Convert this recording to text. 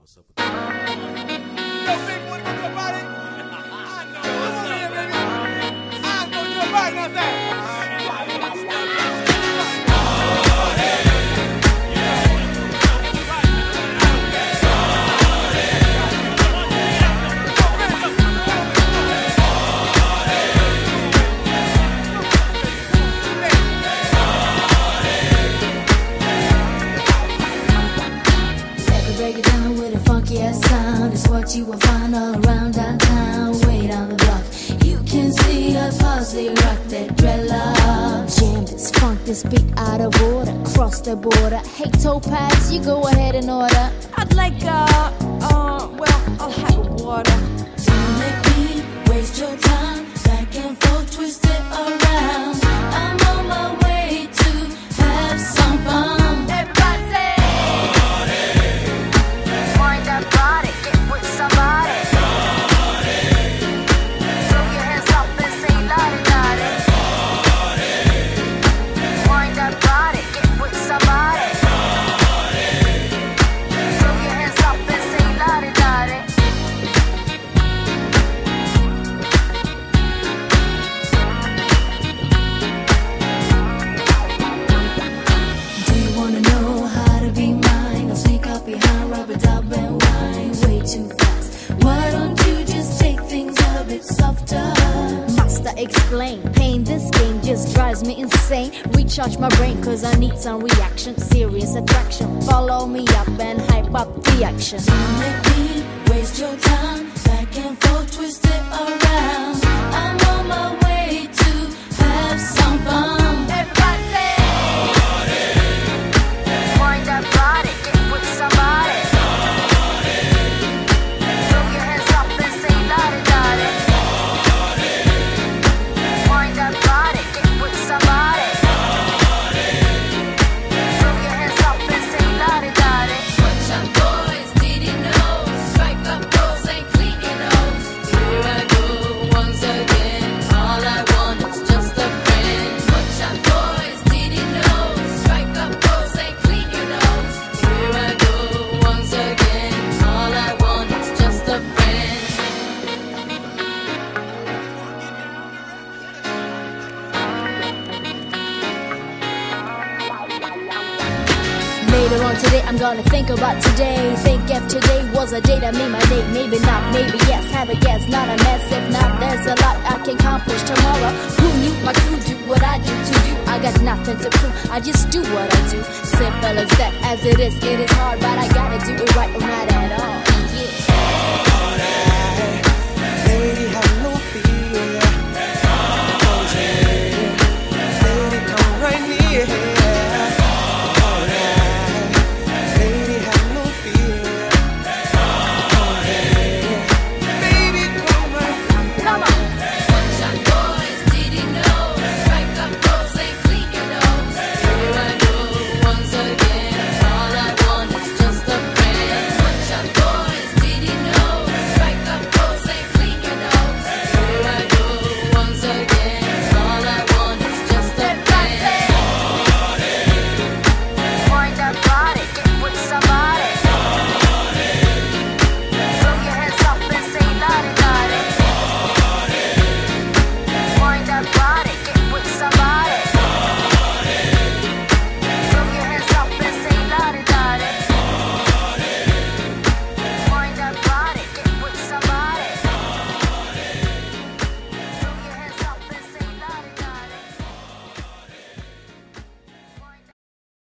Break it down with a funky ass sound. It's what you will find all around downtown. Way down the block, you can see a parsley rock that dreadlock. Jam this funk, this beat out of order. Cross the border, hey Topaz, you go ahead and order. I'd like well, I'll have a water. Don't make me waste your time. Back and forth, twist it around. I'm on my way to have some fun. Explain, pain this game just drives me insane. Recharge my brain cause I need some reaction. Serious attraction, follow me up and hype up the action. Don't make me waste your time. Back and forth, twist it around. I'm on my way to have some fun. Everybody say party. Wind that body, get with somebody. Throw your hands up and say la-di-da-di. Later on today, I'm gonna think about today. Think if today was a day that made my day. Maybe not, maybe yes. Have a guess, not a mess. If not, there's a lot I can accomplish tomorrow. Who knew my crew do what I do to you? I got nothing to prove, I just do what I do. Simple as that, as it is hard. But I gotta do it